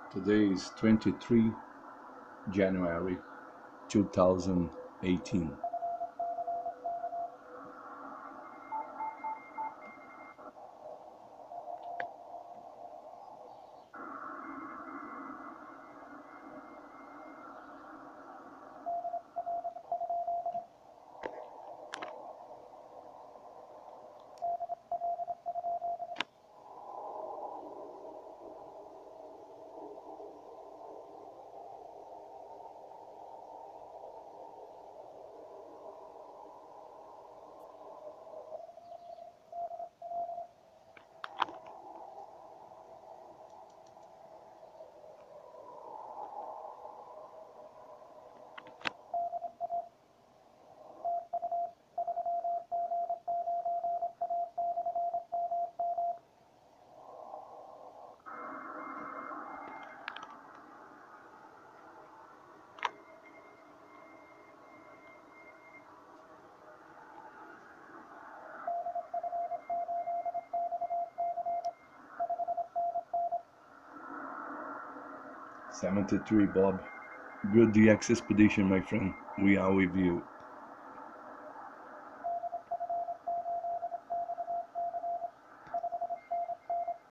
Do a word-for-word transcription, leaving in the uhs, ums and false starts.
Today is twenty-third January two thousand eighteen. seventy-three Bob. Good D X expedition, my friend. We are with you.